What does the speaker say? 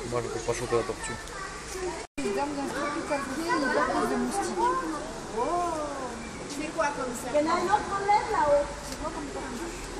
Moi, je peux pas choper la tortue. Les dames d'un tropical clean, une porteuse de moustiques. Tu fais quoi comme ça? Il y en a un autre en l'air là-haut. C'est quoi comme ça?